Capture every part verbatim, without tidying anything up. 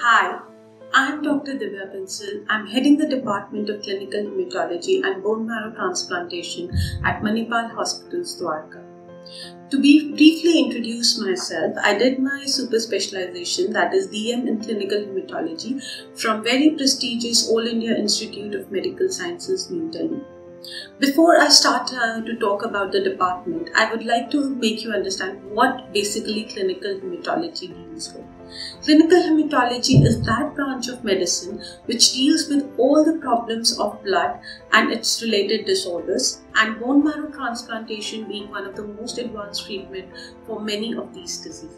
Hi, I'm Doctor Divya Bansal. I'm heading the Department of Clinical Hematology and Bone Marrow Transplantation at Manipal Hospitals, Dwarka. To be briefly introduce myself, I did my super specialization, that is D M in Clinical Hematology, from very prestigious All India Institute of Medical Sciences, New Delhi. Before I start uh, to talk about the department, I would like to make you understand what basically clinical hematology deals with. Clinical hematology is that branch of medicine which deals with all the problems of blood and its related disorders, and bone marrow transplantation being one of the most advanced treatment for many of these diseases.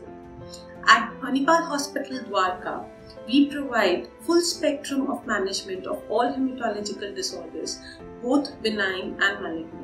At Manipal Hospital, Dwarka, we provide full spectrum of management of all hematological disorders, both benign and malignant.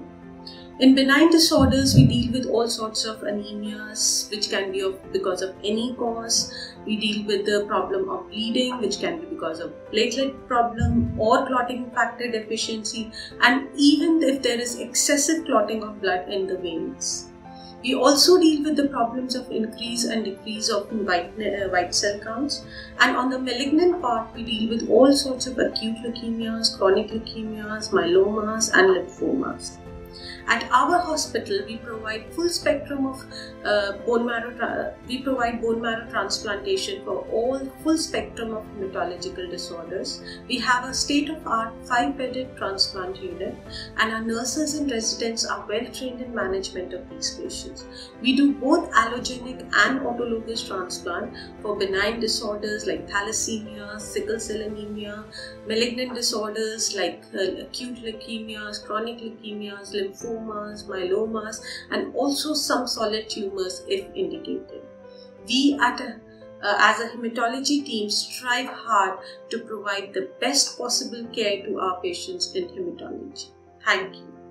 In benign disorders, we deal with all sorts of anemias, which can be of, because of any cause. We deal with the problem of bleeding, which can be because of platelet problem or clotting factor deficiency, and even if there is excessive clotting of blood in the veins. We also deal with the problems of increase and decrease of white, uh, white cell counts, and on the malignant part, we deal with all sorts of acute leukemias, chronic leukemias, myelomas and lymphomas. At our hospital, we provide full spectrum of uh, bone marrow. We provide bone marrow transplantation for all full spectrum of hematological disorders. We have a state-of-art five-bedded transplant unit, and our nurses and residents are well trained in management of these patients. We do both allogenic and autologous transplant for benign disorders like thalassemia, sickle cell anemia, malignant disorders like uh, acute leukemias, chronic leukemias, lymphomas, myelomas, and also some solid tumors if indicated. We at a, uh, as a hematology team strive hard to provide the best possible care to our patients in hematology. Thank you.